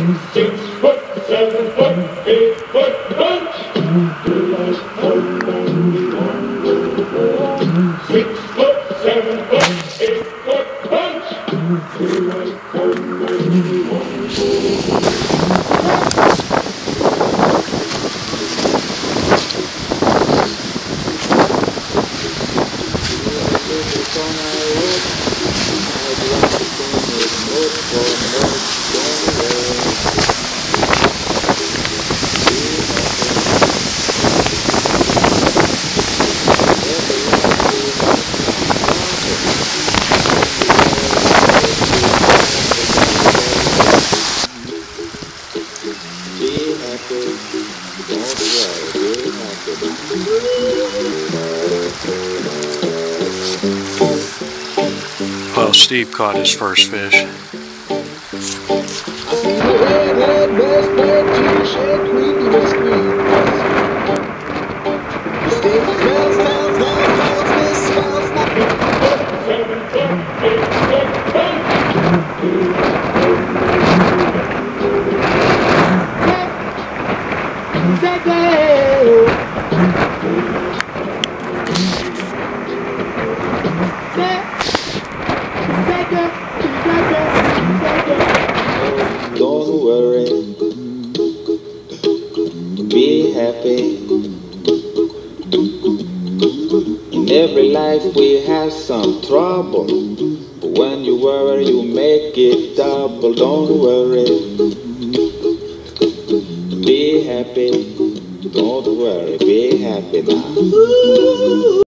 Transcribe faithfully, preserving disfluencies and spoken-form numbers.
Six foot, seven foot, eight foot punch. Six foot, seven foot, eight foot punch. Well, Steve caught his first fish. Don't worry, be happy. In every life we have some trouble, but when you worry you make it double. Don't worry, be happy. Don't worry, be happy now.